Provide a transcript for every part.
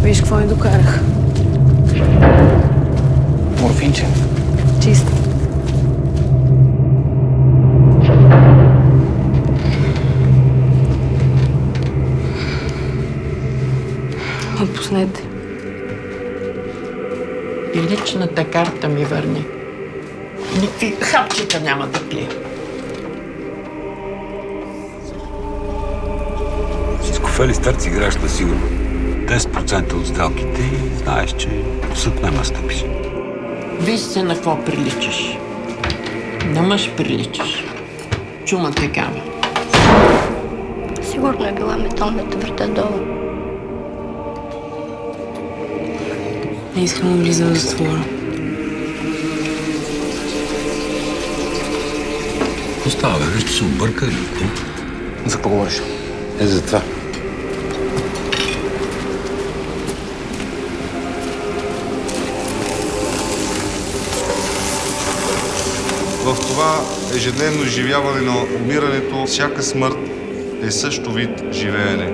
Виж какво ни докарах. Морфинче. Чист. Отпуснете. И личната карта ми върни. Никакви хапчета няма да пия. С кофели старци играеш на сигурно. 10% от сделките и знаеш, че съд няма стъпиш. Виж се на какво приличаш. На мъж приличаш. Чума такава. Сигурно е била металната врата долу. Не искам да влизам в затвора. Остава, бе, ще се обърка или какво? За какво говориш? За това. В това ежедневно изживяване на умирането, всяка смърт е също вид живеене.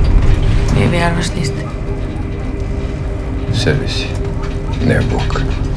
Вие вярваш ли сте? Себе си. Не Бог.